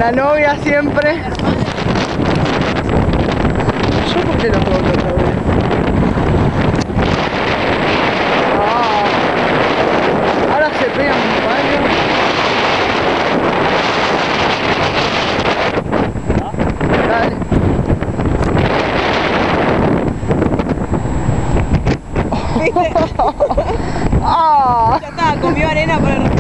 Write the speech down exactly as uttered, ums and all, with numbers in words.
La novia siempre. ¿Yo por qué no puedo tocar? Ah, ahora se pegan un baño. Dale. ¿Viste? Ah. Ya está, comió arena por el